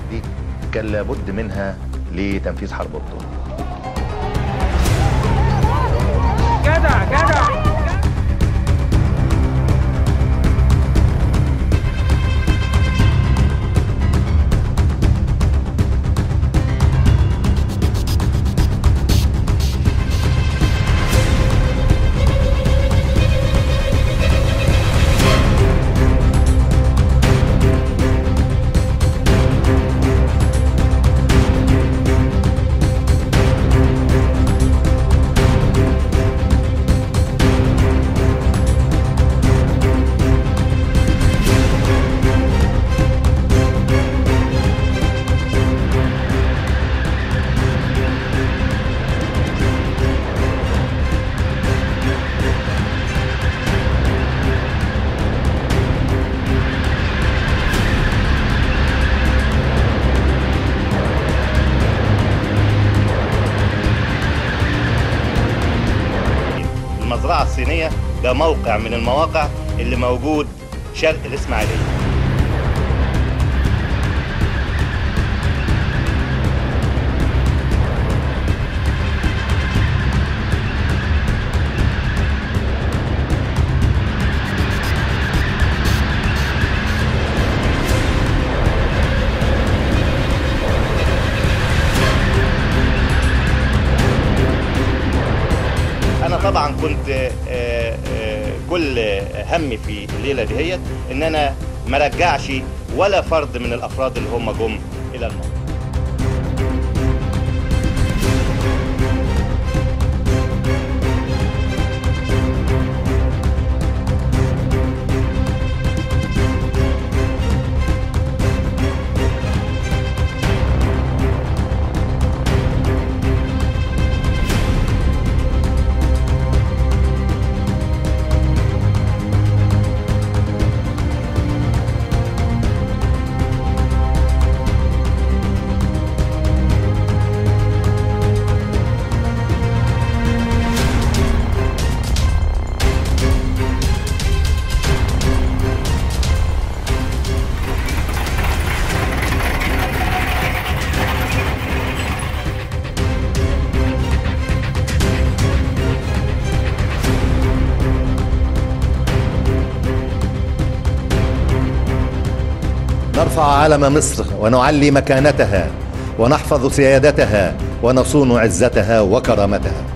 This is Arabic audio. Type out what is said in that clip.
دي كان لابد منها لتنفيذ حرب اكتوبر. جدع جدع. المزرعة الصينية ده موقع من المواقع اللي موجود شرق الإسماعيلية. أنا طبعا كنت كل همي في الليلة دهيت إن أنا ما رجعش ولا فرد من الأفراد اللي هم جم إلى الموقع. نرفع علم مصر ونعلي مكانتها ونحفظ سيادتها ونصون عزتها وكرامتها.